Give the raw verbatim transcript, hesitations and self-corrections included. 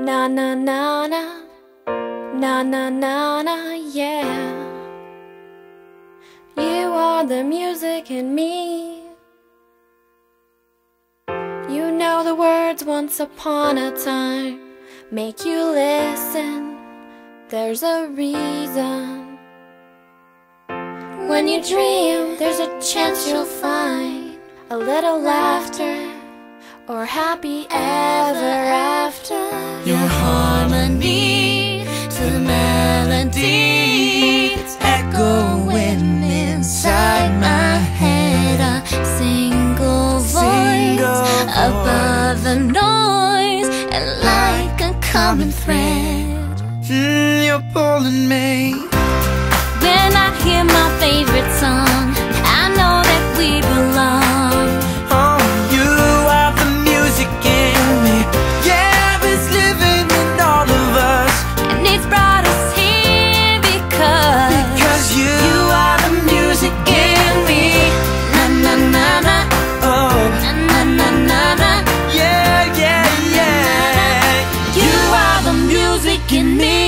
Na na na na, na na na na, yeah. You are the music in me. You know the words once upon a time make you listen, there's a reason. When you dream, there's a chance you'll find a little laughter or happy ever after. Your harmony to the melody, it's echoing inside my head. A single voice above the noise, and like a common thread, mm, you're pulling me. When I hear my favorite song, I know that we belong. Oh, you are the music in me. Yeah, it's living in all of us, And it's brought us here because because you, you are the music in me. Na na na na, oh, na na na na na. yeah, yeah, yeah. You are the music in me.